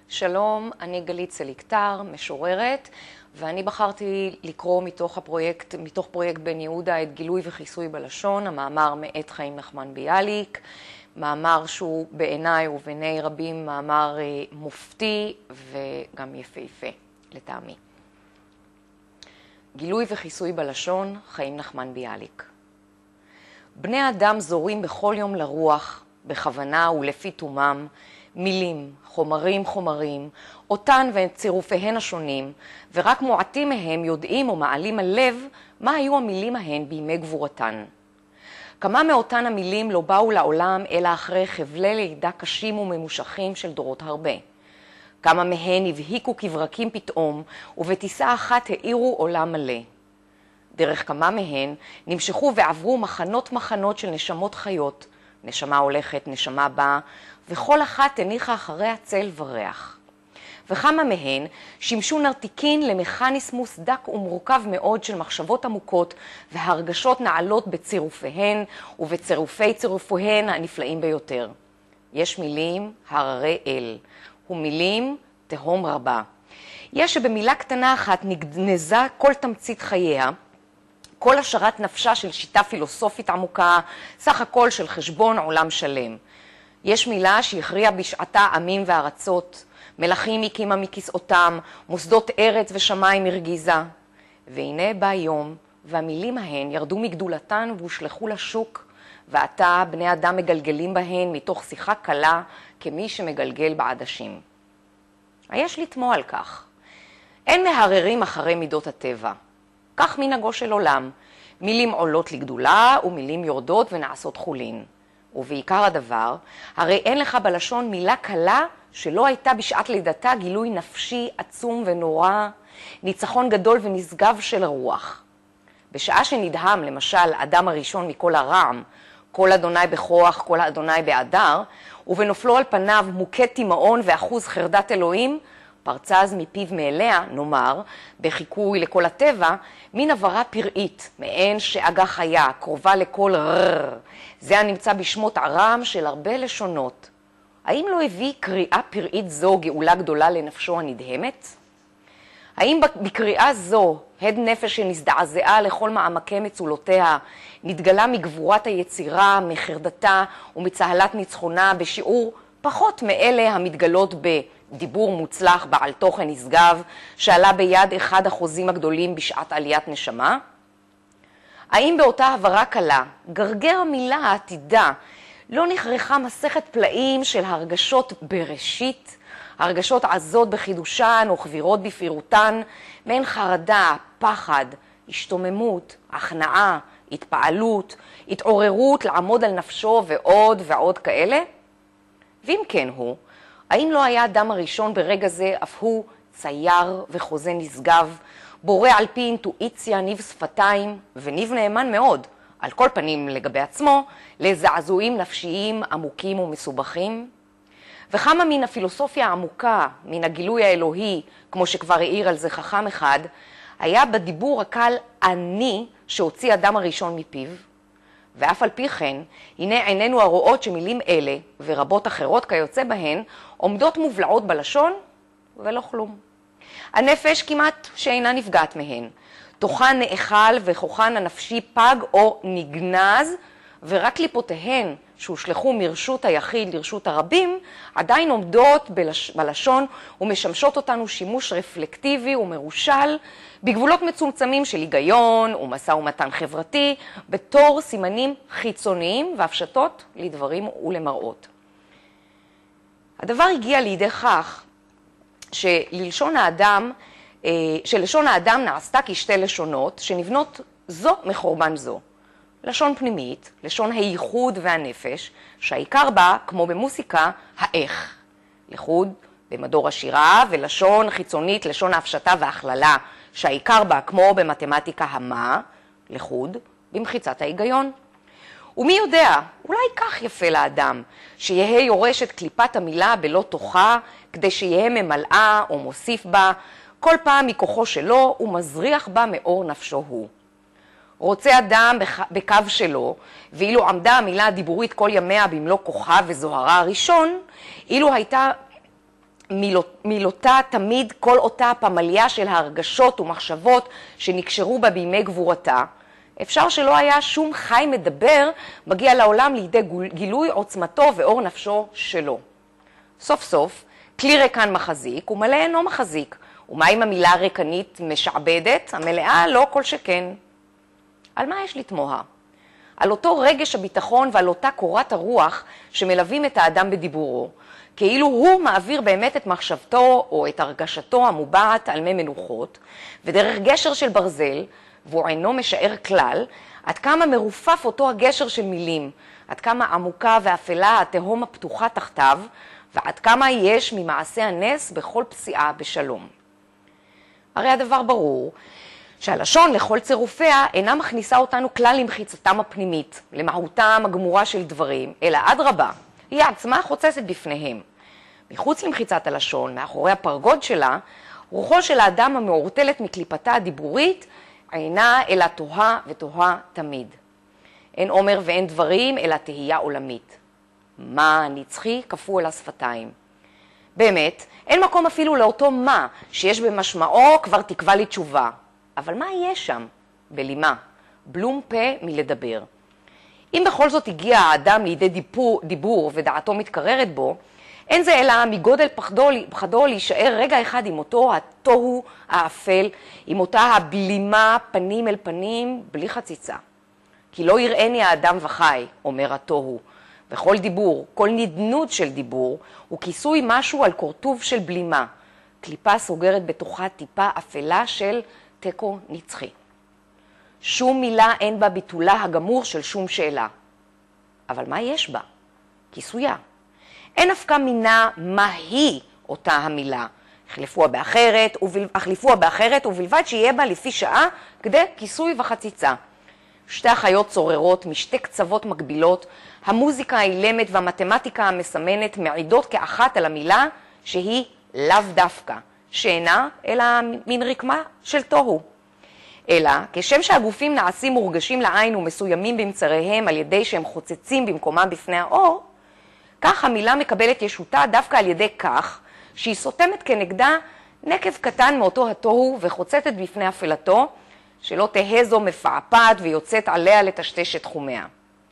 שלום, אני גלית סליקטר, משוררת, ואני בחרתי לקרוא מתוך פרויקט בן יהודה את גילוי וחיסוי בלשון, המאמר מאת חיים נחמן ביאליק, מאמר שהוא בעיניי ובעיני רבים מאמר מופתי וגם יפהפה לטעמי. גילוי וחיסוי בלשון, חיים נחמן ביאליק. בני אדם זורים בכל יום לרוח, בכוונה ולפי תומם, מילים, חומרים, אותן וצירופיהן השונים, ורק מועטים מהם יודעים או מעלים על לב מה היו המילים ההן בימי גבורתן. כמה מאותן המילים לא באו לעולם אלא אחרי חבלי לידה קשים וממושכים של דורות הרבה. כמה מהן הבהיקו כברקים פתאום, ובטיסה אחת האירו עולם מלא. דרך כמה מהן נמשכו ועברו מחנות של נשמות חיות, נשמה הולכת, נשמה באה, וכל אחת הניחה אחריה צל וריח. וכמה מהן שימשו נרתיקין למכניסמוס דק ומורכב מאוד של מחשבות עמוקות והרגשות נעלות בצירופיהן צירופיהן הנפלאים ביותר. יש מילים הררי אל, ומילים תהום רבה. יש שבמילה קטנה אחת נגנזה כל תמצית חייה, כל השארת נפשה של שיטה פילוסופית עמוקה, סך הכל של חשבון עולם שלם. יש מילה שהכריעה בשעתה עמים וארצות, מלכים הקימה מכיסאותם, מוסדות ארץ ושמיים הרגיזה. והנה בא יום, והמילים ההן ירדו מגדולתן והושלחו לשוק, ועתה בני אדם מגלגלים בהן מתוך שיחה קלה כמי שמגלגל בעדשים. יש לתמוע על כך. אין מהררים אחרי מידות הטבע. כך מנהגו של עולם, מילים עולות לגדולה ומילים יורדות ונעשות חולין. ובעיקר הדבר, הרי אין לך בלשון מילה קלה שלא הייתה בשעת לידתה גילוי נפשי עצום ונורא, ניצחון גדול ונשגב של הרוח. בשעה שנדהם, למשל, אדם הראשון מכל הרעם, כל אדוני בכוח, כל אדוני באדר, ובנופלו על פניו מוכה תימאון ואחוז חרדת אלוהים, פרצה אז מפיו מאליה, נאמר, בחיקוי לכל הטבע, מין עברה פראית, מעין שאגה חיה, קרובה לכל ררר. זה הנמצא בשמות ערם של הרבה לשונות. האם לא הביא קריאה פראית זו גאולה גדולה לנפשו הנדהמת? האם בקריאה זו, הד נפש שנזדעזעה לכל מעמקי מצולותיה, נתגלה מגבורת היצירה, מחרדתה ומצהלת ניצחונה בשיעור פחות מאלה המתגלות בדיבור מוצלח בעל תוכן נשגב, שעלה ביד אחד החוזים הגדולים בשעת עליית נשמה? האם באותה הברה קלה, גרגר המילה העתידה, לא נכרחה מסכת פלאים של הרגשות בראשית, הרגשות עזות בחידושן או חבירות בפירוטן, מעין חרדה, פחד, השתוממות, הכנעה, התפעלות, התעוררות לעמוד על נפשו ועוד ועוד כאלה? ואם כן הוא, האם לא היה האדם הראשון ברגע זה אף הוא צייר וחוזה נשגב, בורא על פי אינטואיציה, ניב שפתיים וניב נאמן מאוד, על כל פנים לגבי עצמו, לזעזועים נפשיים עמוקים ומסובכים? וכמה מן הפילוסופיה העמוקה, מן הגילוי האלוהי, כמו שכבר העיר על זה חכם אחד, היה בדיבור הקל אני שהוציא אדם הראשון מפיו? ואף על פי כן, הנה עינינו הרואות שמילים אלה, ורבות אחרות כיוצא בהן, עומדות מובלעות בלשון ולא כלום. הנפש כמעט שאינה נפגעת מהן. תוכן נאכל וכוחן הנפשי פג או נגנז, ורק קליפותיהן שהושלחו מרשות היחיד לרשות הרבים, עדיין עומדות בלשון ומשמשות אותנו שימוש רפלקטיבי ומרושל, בגבולות מצומצמים של היגיון ומשא ומתן חברתי, בתור סימנים חיצוניים והפשטות לדברים ולמראות. הדבר הגיע לידי כך שלשון האדם נעשתה כשתי לשונות שנבנות זו מחורבן זו. לשון פנימית, לשון הייחוד והנפש, שהעיקר בה, כמו במוסיקה, האיך. לחוד במדור השירה, ולשון חיצונית, לשון ההפשטה והכללה, שהעיקר בה, כמו במתמטיקה, המה, לחוד במחיצת ההיגיון. ומי יודע, אולי כך יפה לאדם, שיהיה יורש את קליפת המילה בלא תוכה, כדי שיהיה ממלאה או מוסיף בה, כל פעם מכוחו שלו ומזריח בה מאור נפשו הוא. רוצה אדם בקו שלו, ואילו עמדה המילה הדיבורית כל ימיה במלוא כוחה וזוהרה הראשון, אילו הייתה מילותה תמיד כל אותה פמליה של ההרגשות ומחשבות שנקשרו בה בימי גבורתה, אפשר שלא היה שום חי מדבר מגיע לעולם לידי גילוי עוצמתו ואור נפשו שלו. סוף סוף, כלי ריקן מחזיק ומלא אינו מחזיק, ומה אם המילה הריקנית משעבדת, המלאה לא כל שכן. על מה יש לתמוה? על אותו רגש הביטחון ועל אותה קורת הרוח שמלווים את האדם בדיבורו, כאילו הוא מעביר באמת את מחשבתו או את הרגשתו המובעת על מי מנוחות, ודרך גשר של ברזל, והוא אינו משער כלל, עד כמה מרופף אותו הגשר של מילים, עד כמה עמוקה ואפלה התהום הפתוחה תחתיו, ועד כמה יש ממעשה הנס בכל פסיעה בשלום. הרי הדבר ברור, שהלשון לכל צירופיה אינה מכניסה אותנו כלל למחיצתם הפנימית, למהותם הגמורה של דברים, אלא אדרבה, היא עצמה חוצצת בפניהם. מחוץ למחיצת הלשון, מאחורי הפרגוד שלה, רוחו של האדם המעורטלת מקליפתה הדיבורית, אינה אלא תוהה ותוהה תמיד. אין אומר ואין דברים, אלא תהייה עולמית. מה נצחי כפו על השפתיים. באמת, אין מקום אפילו לאותו מה שיש במשמעו כבר תקווה לתשובה. אבל מה יהיה שם? בלימה, בלום פה מלדבר. אם בכל זאת הגיע האדם לידי דיבור ודעתו מתקררת בו, אין זה אלא מגודל פחדו להישאר רגע אחד עם אותו התוהו האפל, עם אותה הבלימה פנים אל פנים בלי חציצה. כי לא יראני האדם וחי, אומר התוהו, וכל דיבור, כל נדנות של דיבור, הוא כיסוי משהו על קורטוב של בלימה, קליפה סוגרת בתוכה טיפה אפלה של תיקו נצחי. שום מילה אין בה ביטולה הגמור של שום שאלה. אבל מה יש בה? כיסויה. אין הפקה מינה מה היא אותה המילה. החליפוה באחרת ובלבד שיהיה בה לפי שעה כדי כיסוי וחציצה. שתי החיות צוררות משתי קצוות מקבילות, המוזיקה האילמת והמתמטיקה המסמנת מעידות כאחת על המילה שהיא לאו דווקא, שאינה אלא מן רקמה של תוהו. אלא כשם שהגופים נעשים מורגשים לעין ומסוימים במצריהם על ידי שהם חוצצים במקומם בפני האור, כך המילה מקבלת ישותה דווקא על ידי כך שהיא סותמת כנגדה נקב קטן מאותו התוהו וחוצצת בפני אפלתו, שלא תהא זו מפעפעת ויוצאת עליה לטשטש את תחומיה.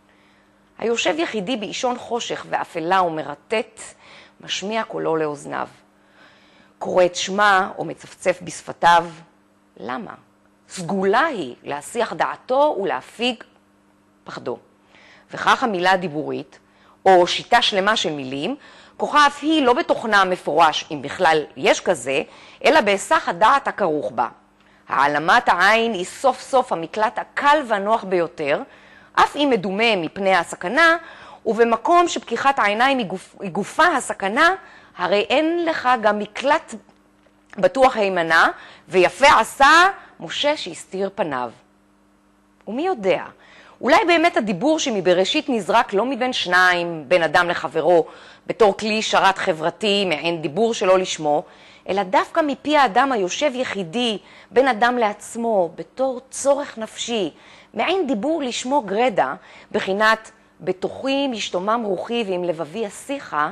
היושב יחידי באישון חושך ואפלה ומרטט, משמיע קולו לאוזניו. קורא את שמה או מצפצף בשפתיו. למה? סגולה היא להסיח דעתו ולהפיג פחדו. וכך המילה הדיבורית, או שיטה שלמה של מילים, כוחה אף היא לא בתוכנה המפורש, אם בכלל יש כזה, אלא בהיסח הדעת הכרוך בה. העלמת העין היא סוף סוף המקלט הקל והנוח ביותר, אף אם מדומה מפני הסכנה, ובמקום שפקיחת העיניים היא גופה הסכנה, הרי אין לך גם מקלט בטוח הימנה, ויפה עשה משה שהסתיר פניו. ומי יודע, אולי באמת הדיבור שמבראשית נזרק לא מבין שניים, בין אדם לחברו, בתור כלי שרת חברתי, מעין דיבור שלא לשמו, אלא דווקא מפי האדם היושב יחידי, בין אדם לעצמו, בתור צורך נפשי, מעין דיבור לשמו גרדה, בחינת בתוכי משתומם רוחי ועם לבבי אשיחה,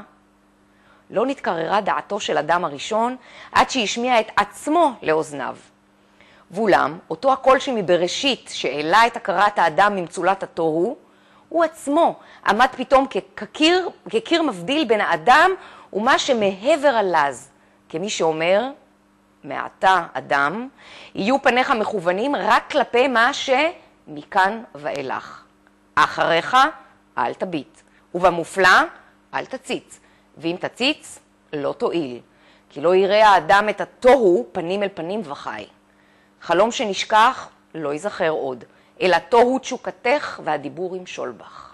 לא נתקררה דעתו של אדם הראשון עד שהשמיע את עצמו לאוזניו. ואולם, אותו הקול שמבראשית שהעלה את הכרת האדם ממצולת התוהו, הוא עצמו עמד פתאום כקיר מבדיל בין האדם ומה שמהבר הלז, כמי שאומר, מעתה אדם, יהיו פניך מכוונים רק כלפי מה שמכאן ואילך. אחריך אל תביט, ובמופלא אל תציץ, ואם תציץ לא תועיל, כי לא יראה האדם את התוהו פנים אל פנים וחי. חלום שנשכח לא ייזכר עוד, אלא תוהו תשוקתך והדיבור ימשול בך.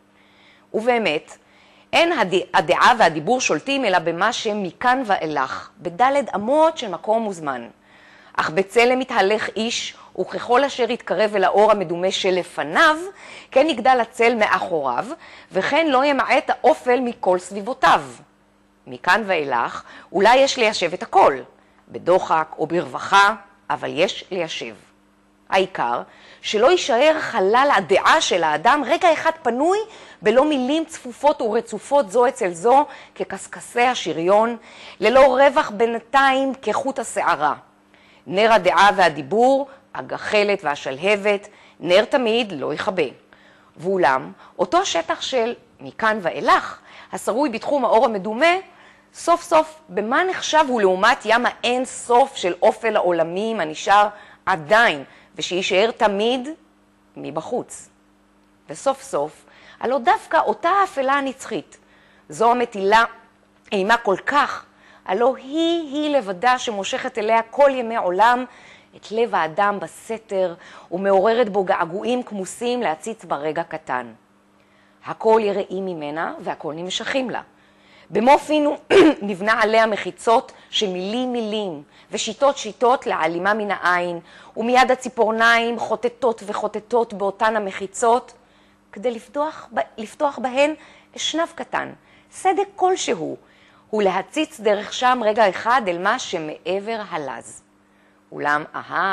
ובאמת, אין הדעה והדיבור שולטים אלא במה שמכאן ואילך, בדלת אמות של מקום וזמן. אך בצלם מתהלך איש, וככל אשר יתקרב אל האור המדומה שלפניו, כן יגדל הצל מאחוריו, וכן לא ימעט האופל מכל סביבותיו. מכאן ואילך, אולי יש ליישב את הכל, בדוחק או ברווחה, אבל יש ליישב. העיקר, שלא יישאר חלל הדעה של האדם רגע אחד פנוי, בלא מילים צפופות ורצופות זו אצל זו כקסקסי השריון, ללא רווח בינתיים כחוט השערה. נר הדעה והדיבור, הגחלת והשלהבת, נר תמיד לא יכבה. ואולם, אותו שטח של מכאן ואילך, השרוי בתחום האור המדומה, סוף סוף במה נחשב הוא לעומת ים האין סוף של אופל העולמים הנשאר עדיין, ושישאר תמיד מבחוץ. וסוף סוף, הלא דווקא אותה האפלה הנצחית, זו המטילה אימה כל כך, הלא היא לבדה שמושכת אליה כל ימי עולם את לב האדם בסתר ומעוררת בו געגועים כמוסים להציץ ברגע קטן. הכל יראים ממנה והכל נמשכים לה. במו פינו נבנה עליה מחיצות של מילים ושיטות לעלימה מן העין, ומיד הציפורניים חוטטות וחוטטות באותן המחיצות, כדי לפתוח בהן אשנב קטן, סדק כלשהו, ולהציץ דרך שם רגע אחד אל מה שמעבר הלז. אולם,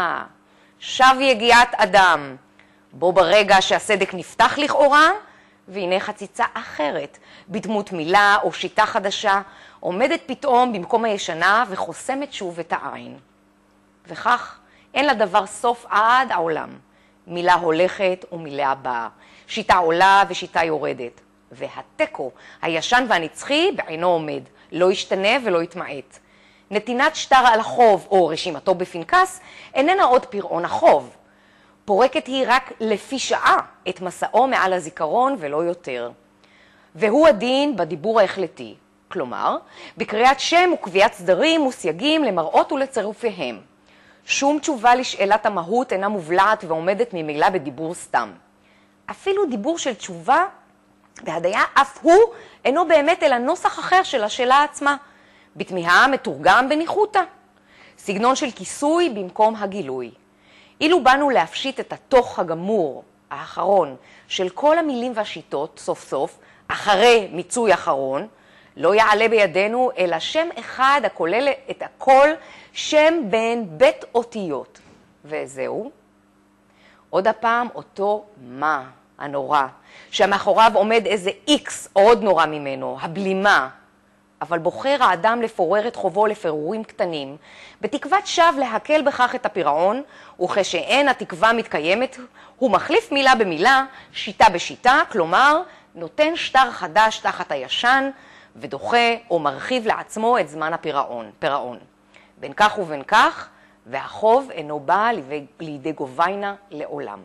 שב יגיעת אדם, בו ברגע שהסדק נפתח לכאורה, והנה חציצה אחרת, בדמות מילה או שיטה חדשה, עומדת פתאום במקום הישנה וחוסמת שוב את העין. וכך אין לדבר סוף עד העולם. מילה הולכת ומילה באה, שיטה עולה ושיטה יורדת. והתיקו, הישן והנצחי, בעינו עומד, לא ישתנה ולא יתמעט. נתינת שטר על החוב או רשימתו בפנקס איננה עוד פירעון החוב. פורקת היא רק לפי שעה את מסעו מעל הזיכרון ולא יותר. והוא הדין בדיבור ההחלטי, כלומר, בקריאת שם וקביעת סדרים וסייגים למראות ולצירופיהם. שום תשובה לשאלת המהות אינה מובלעת ועומדת ממילא בדיבור סתם. אפילו דיבור של תשובה בהדיה אף הוא אינו באמת אלא נוסח אחר של השאלה עצמה, בתמיהה מתורגם בניחותא. סגנון של כיסוי במקום הגילוי. אילו באנו להפשיט את התוך הגמור, האחרון, של כל המילים והשיטות, סוף סוף, אחרי מיצוי אחרון, לא יעלה בידינו אלא שם אחד הכולל את הכל, שם בין בית אותיות. וזהו. עוד הפעם אותו מה הנורא, שמאחוריו עומד איזה איקס עוד נורא ממנו, הבלימה. אבל בוחר האדם לפורר את חובו לפירורים קטנים, בתקוות שווא להקל בכך את הפירעון, וכשאין התקווה מתקיימת, הוא מחליף מילה במילה, שיטה בשיטה, כלומר, נותן שטר חדש תחת הישן, ודוחה או מרחיב לעצמו את זמן הפירעון. בין כך ובין כך, והחוב אינו בא לידי גוביינה לעולם.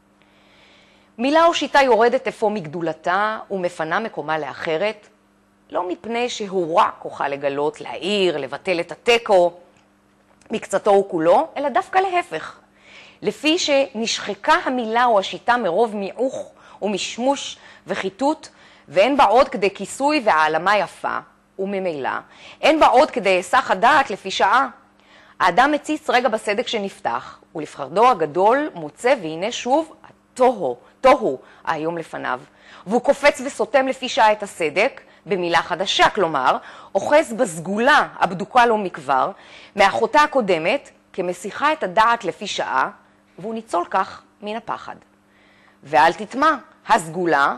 מילה או שיטה יורדת אפוא מגדולתה ומפנה מקומה לאחרת, לא מפני שהוא רע כוחה לגלות, להעיר, לבטל את התיקו מקצתו וכולו, אלא דווקא להפך. לפי שנשחקה המילה או השיטה מרוב מיעוך ומשמוש וחיתות, ואין בה עוד כדי כיסוי והעלמה יפה, וממילא, אין בה עוד כדי היסח הדעת לפי שעה. האדם מציץ רגע בסדק שנפתח, ולפחדו הגדול מוצא והנה שוב תוהו היום לפניו, והוא קופץ וסותם לפי שעה את הסדק, במילה חדשה, כלומר, אוחז בסגולה הבדוקה לו מכבר, מאחותה הקודמת, כמשיחה את הדעת לפי שעה, והוא ניצול כך מן הפחד. ואל תטמע, הסגולה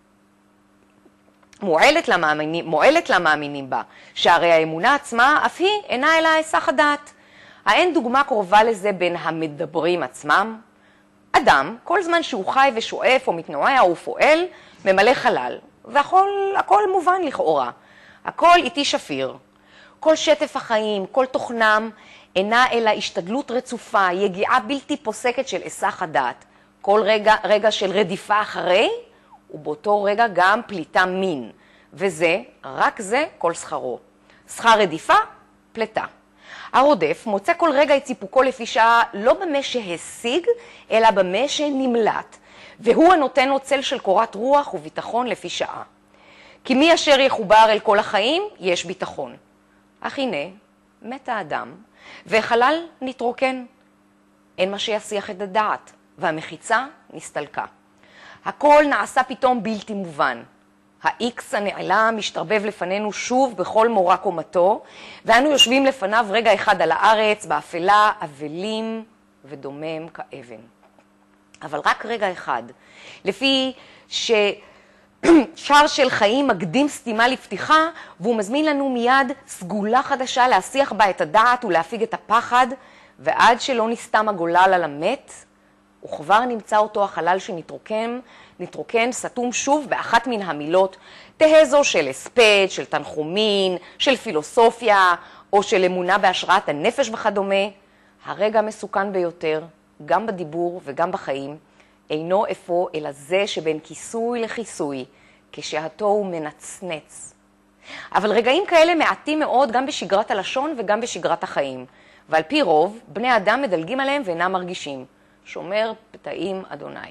מועלת למאמינים בה, שהרי האמונה עצמה אף היא אינה אלא היסח הדעת. האין דוגמה קרובה לזה בין המדברים עצמם? אדם, כל זמן שהוא חי ושואף או מתנועע או פועל, ממלא חלל. והכל מובן לכאורה. הכל איתי שפיר. כל שטף החיים, כל תוכנם, אינה אלא השתדלות רצופה, יגיעה בלתי פוסקת של היסח הדעת. כל רגע של רדיפה אחרי, ובאותו רגע גם פליטה מין. וזה, רק זה, כל שכרו. שכר רדיפה, פלטה. הרודף מוצא כל רגע את סיפוקו לפי שעה לא במה שהשיג, אלא במה שנמלט. והוא הנותן לו צל של קורת רוח וביטחון לפי שעה. כי מי אשר יחובר אל כל החיים, יש ביטחון. אך הנה, מת האדם, והחלל נתרוקן. אין מה שיסיח את הדעת, והמחיצה נסתלקה. הכל נעשה פתאום בלתי מובן. האיקס הנעלם משתרבב לפנינו שוב בכל מורא קומתו, ואנו יושבים לפניו רגע אחד על הארץ, באפלה, אבלים ודומם כאבן. אבל רק רגע אחד, לפי שער של חיים מקדים סתימה לפתיחה, והוא מזמין לנו מיד סגולה חדשה להסיח בה את הדעת ולהפיג את הפחד, ועד שלא נסתם הגולל על המת, וכבר נמצא אותו החלל שנתרוקן, סתום שוב באחת מן המילות, תהא זו של הספד, של תנחומין, של פילוסופיה, או של אמונה בהשראת הנפש וכדומה. הרגע המסוכן ביותר, גם בדיבור וגם בחיים, אינו אפוא אלא זה שבין כיסוי לכיסוי, כשהתו הוא מנצנץ. אבל רגעים כאלה מעטים מאוד גם בשגרת הלשון וגם בשגרת החיים, ועל פי רוב בני אדם מדלגים עליהם ואינם מרגישים. שומר פתאים אדוני.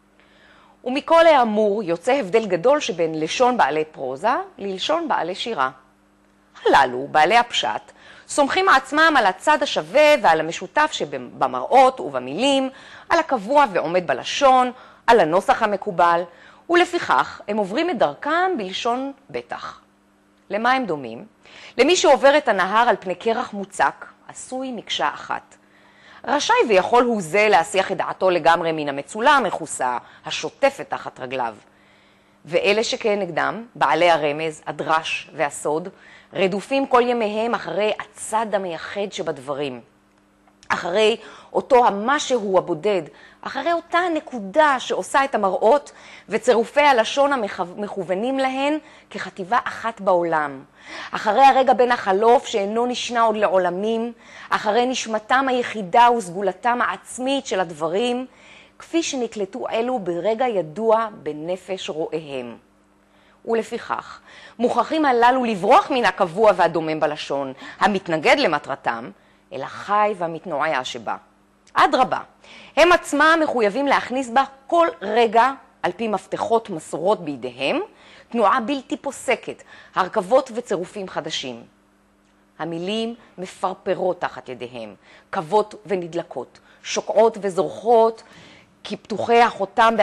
ומכל האמור יוצא הבדל גדול שבין לשון בעלי פרוזה ללשון בעלי שירה. הללו, בעלי הפשט, סומכים עצמם על הצד השווה ועל המשותף שבמראות ובמילים, על הקבוע ועומד בלשון, על הנוסח המקובל, ולפיכך הם עוברים את דרכם בלשון בטח. למה הם דומים? למי שעובר את הנהר על פני קרח מוצק, עשוי מקשה אחת. רשאי ויכול הוא זה להסיח את דעתו לגמרי מן המצולה המכוסה, השוטפת תחת רגליו. ואלה שכנגדם, בעלי הרמז, הדרש והסוד, רדופים כל ימיהם אחרי הצד המייחד שבדברים. אחרי אותו המשהו הבודד, אחרי אותה הנקודה שעושה את המראות וצירופי הלשון המכוונים להן כחטיבה אחת בעולם. אחרי הרגע בין החלוף שאינו נשנה עוד לעולמים, אחרי נשמתם היחידה וסגולתם העצמית של הדברים, כפי שנקלטו אלו ברגע ידוע בנפש רואיהם. ולפיכך, מוכרחים הללו לברוח מן הקבוע והדומם בלשון, המתנגד למטרתם, אל החי והמתנועע שבה. אדרבה, הם עצמם מחויבים להכניס בה כל רגע, על פי מפתחות מסורות בידיהם, תנועה בלתי פוסקת, הרכבות וצירופים חדשים. המילים מפרפרות תחת ידיהם, קוות ונדלקות, שוקעות וזורחות, כפיתוחי החותם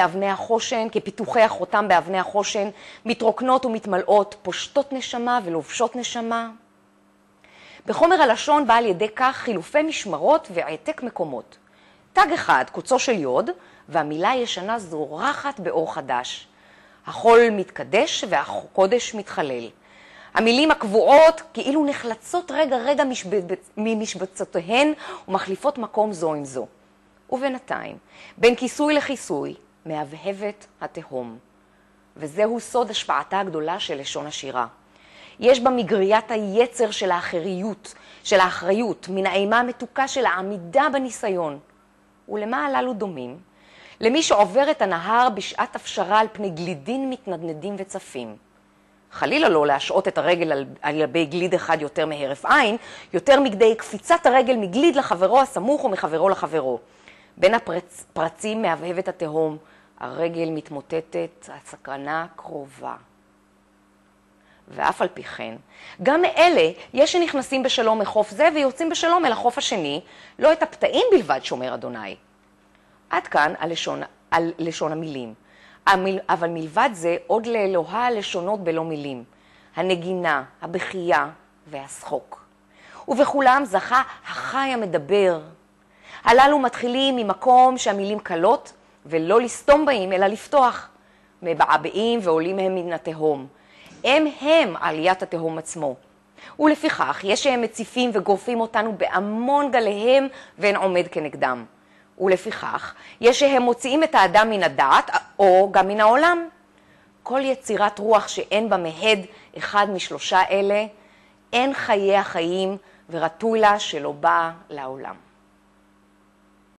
באבני החושן, מתרוקנות ומתמלאות, פושטות נשמה ולובשות נשמה. בחומר הלשון בא על ידי כך חילופי משמרות והעתק מקומות. תג אחד, קוצו של יוד, והמילה הישנה זורחת באור חדש. החול מתקדש והקודש מתחלל. המילים הקבועות כאילו נחלצות רגע ממשבצותיהן ומחליפות מקום זו עם זו. ובינתיים, בין כיסוי לכיסוי, מהבהבת התהום. וזהו סוד השפעתה הגדולה של לשון השירה. יש בה מגריית היצר של האחריות, מן האימה המתוקה של העמידה בניסיון. ולמה הללו דומים? למי שעובר את הנהר בשעת הפשרה על פני גלידין מתנדנדים וצפים. חלילה לא להשעות את הרגל על גבי גליד אחד יותר מהרף עין, יותר מכדי קפיצת הרגל מגליד לחברו הסמוך או מחברו לחברו. בין הפרצים מהבהבת התהום, הרגל מתמוטטת, הסכנה קרובה. ואף על פי כן, גם מאלה יש שנכנסים בשלום מחוף זה ויוצאים בשלום אל החוף השני, לא את הפתאים בלבד שומר אדוני. עד כאן על לשון המילים. אבל מלבד זה עוד לאלוהה הלשונות בלא מילים, הנגינה, הבכייה והשחוק. ובכולם זכה החי המדבר. הללו מתחילים ממקום שהמילים קלות ולא לסתום בהם אלא לפתוח. מבעבעים ועולים הם מן התהום. הם עליית התהום עצמו. ולפיכך יש שהם מציפים וגורפים אותנו בהמון גליהם ואין עומד כנגדם. ולפיכך יש שהם מוציאים את האדם מן הדעת או גם מן העולם. כל יצירת רוח שאין בה מהד אחד משלושה אלה, אין חיי החיים ורתוי לה שלא בא לעולם.